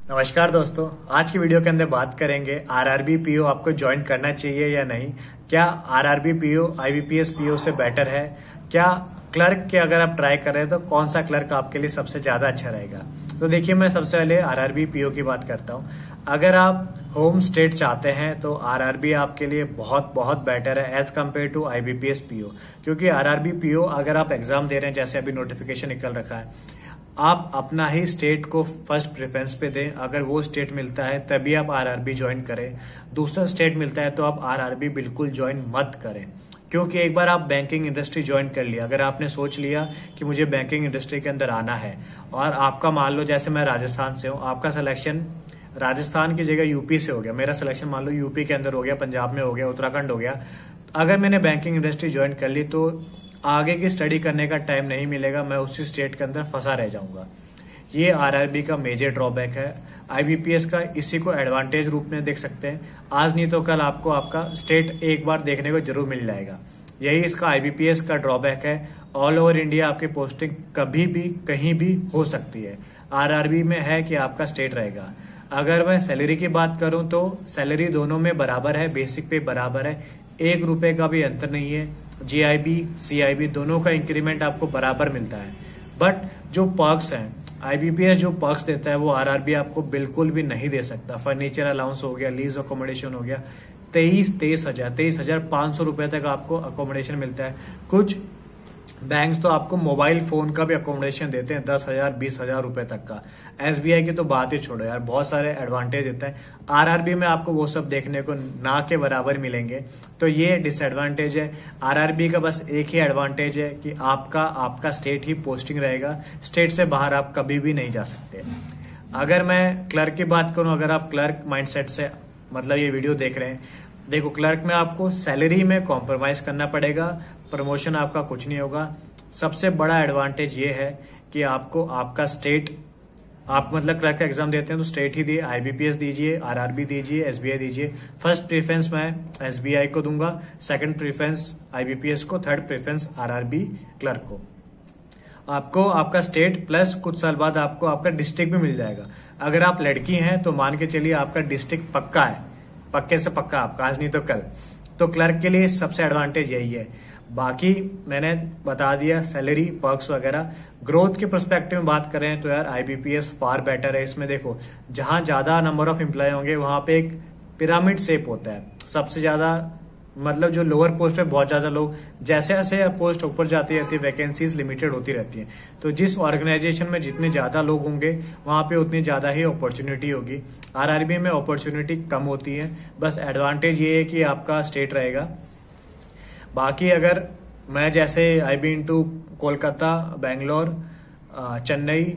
नमस्कार दोस्तों, आज की वीडियो के अंदर बात करेंगे आरआरबी पीओ आपको ज्वाइन करना चाहिए या नहीं। क्या आरआरबी पीओ आईबीपीएस पीओ से बेटर है? क्या क्लर्क के अगर आप ट्राई कर रहे हैं तो कौन सा क्लर्क आपके लिए सबसे ज्यादा अच्छा रहेगा? तो देखिए, मैं सबसे पहले आरआरबी पीओ की बात करता हूँ। अगर आप होम स्टेट चाहते हैं तो आरआरबी आपके लिए बहुत बहुत बेटर है as compared to IBPS PO. क्योंकि आरआरबी पीओ अगर आप एग्जाम दे रहे हैं, जैसे अभी नोटिफिकेशन निकल रखा है, आप अपना ही स्टेट को फर्स्ट प्रेफरेंस पे दें। अगर वो स्टेट मिलता है तभी आप आरआरबी ज्वाइन करें। दूसरा स्टेट मिलता है तो आप आरआरबी बिल्कुल ज्वाइन मत करें। क्योंकि एक बार आप बैंकिंग इंडस्ट्री ज्वाइन कर लिया, अगर आपने सोच लिया कि मुझे बैंकिंग इंडस्ट्री के अंदर आना है और आपका मान लो, जैसे मैं राजस्थान से हूँ, आपका सिलेक्शन राजस्थान की जगह यूपी से हो गया, मेरा सिलेक्शन मान लो यूपी के अंदर हो गया, पंजाब में हो गया, उत्तराखंड हो गया। अगर मैंने बैंकिंग इंडस्ट्री ज्वाइन कर ली तो आगे की स्टडी करने का टाइम नहीं मिलेगा, मैं उसी स्टेट के अंदर फंसा रह जाऊंगा। ये आरआरबी का मेजर ड्रॉबैक है। आईबीपीएस का इसी को एडवांटेज रूप में देख सकते हैं। आज नहीं तो कल आपको आपका स्टेट एक बार देखने को जरूर मिल जाएगा। यही इसका आईबीपीएस का ड्रॉबैक है। ऑल ओवर इंडिया आपकी पोस्टिंग कभी भी कहीं भी हो सकती है। आरआरबी में है कि आपका स्टेट रहेगा। अगर मैं सैलरी की बात करूं तो सैलरी दोनों में बराबर है, बेसिक पे बराबर है, ₹1 का भी अंतर नहीं है। जीआईबी सीआईबी दोनों का इंक्रीमेंट आपको बराबर मिलता है। बट जो पर्क्स हैं, आईबीपीएस जो पर्क्स देता है वो आरआरबी आपको बिल्कुल भी नहीं दे सकता। फर्नीचर अलाउंस हो गया, लीज अकोमोडेशन हो गया, 23,500 रुपए तक आपको अकोमोडेशन मिलता है। कुछ बैंक्स तो आपको मोबाइल फोन का भी अकोमोडेशन देते हैं 10,000 20,000 रुपए तक का। एसबीआई की तो बात ही छोड़ो यार, बहुत सारे एडवांटेज देता है। आरआरबी में आपको वो सब देखने को ना के बराबर मिलेंगे, तो ये डिसएडवांटेज है। आरआरबी का बस एक ही एडवांटेज है कि आपका स्टेट ही पोस्टिंग रहेगा। स्टेट से बाहर आप कभी भी नहीं जा सकते। अगर मैं क्लर्क की बात करूं, अगर आप क्लर्क माइंडसेट से मतलब ये वीडियो देख रहे हैं, देखो, क्लर्क में आपको सैलरी में कॉम्प्रोमाइज करना पड़ेगा, प्रमोशन आपका कुछ नहीं होगा। सबसे बड़ा एडवांटेज ये है कि आपको आपका स्टेट, आप मतलब क्लर्क का एग्जाम देते हैं तो स्टेट ही दिए, आईबीपीएस दीजिए, आरआरबी दीजिए, एसबीआई दीजिए। फर्स्ट प्रेफरेंस मैं एसबीआई को दूंगा, सेकंड प्रेफरेंस आईबीपीएस को, थर्ड प्रेफरेंस आरआरबी क्लर्क को। आपको आपका स्टेट प्लस कुछ साल बाद आपको आपका डिस्ट्रिक्ट भी मिल जाएगा। अगर आप लड़की हैं तो मान के चलिए आपका डिस्ट्रिक्ट पक्का है, पक्के से पक्का आपका, आज नहीं तो कल। तो क्लर्क के लिए सबसे एडवांटेज यही है। बाकी मैंने बता दिया, सैलरी पर्क्स वगैरह। ग्रोथ के पर्सपेक्टिव में बात करें तो यार आईबीपीएस फार बेटर है। इसमें देखो, जहां ज्यादा नंबर ऑफ एम्प्लॉय होंगे वहां पे एक पिरामिड शेप होता है। सबसे ज्यादा मतलब जो लोअर पोस्ट पे बहुत ज्यादा लोग, जैसे जैसे पोस्ट ऊपर जाती रहती है, वैकेंसीज लिमिटेड होती रहती है। तो जिस ऑर्गेनाइजेशन में जितने ज्यादा लोग होंगे वहां पे उतनी ज्यादा ही अपॉर्चुनिटी होगी। आरआरबी में अपॉर्चुनिटी कम होती है। बस एडवांटेज ये है कि आपका स्टेट रहेगा। बाकी अगर मैं जैसे I been to Kolkata, Bangalore, Chennai,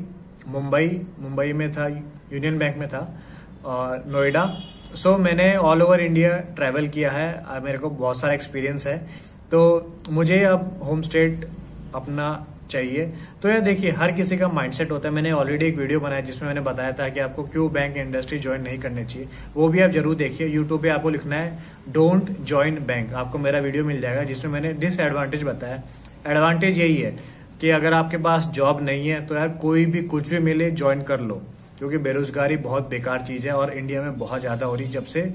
Mumbai में था, यूनियन बैंक में था, और नोएडा। सो मैंने ऑल ओवर इंडिया ट्रैवल किया है, मेरे को बहुत सारा एक्सपीरियंस है। तो मुझे अब होम स्टेट अपना चाहिए। तो यार देखिए, हर किसी का माइंडसेट होता है। मैंने ऑलरेडी एक वीडियो बनाया जिसमें मैंने बताया था कि आपको क्यों बैंक इंडस्ट्री ज्वाइन नहीं करनी चाहिए। वो भी आप जरूर देखिए। यूट्यूब पे आपको लिखना है डोंट ज्वाइन बैंक, आपको मेरा वीडियो मिल जाएगा जिसमें मैंने डिसएडवांटेज बताया। एडवांटेज यही है कि अगर आपके पास जॉब नहीं है तो यार कोई भी कुछ भी मिले ज्वाइन कर लो, क्योंकि बेरोजगारी बहुत बेकार चीज है और इंडिया में बहुत ज्यादा हो रही जब से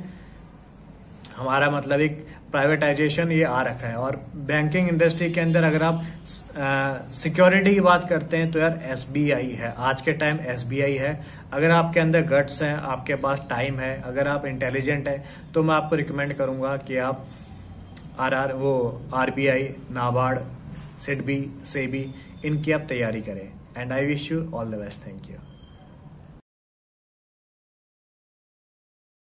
हमारा मतलब एक प्राइवेटाइजेशन ये आ रखा है। और बैंकिंग इंडस्ट्री के अंदर अगर आप सिक्योरिटी की बात करते हैं तो यार एसबीआई है, आज के टाइम एसबीआई है। अगर आपके अंदर गट्स हैं, आपके पास टाइम है, अगर आप इंटेलिजेंट है, तो मैं आपको रिकमेंड करूंगा कि आप आरबीआई, नाबार्ड, सिडबी, सेबी, इनकी आप तैयारी करें। And I wish you all the best. Thank you.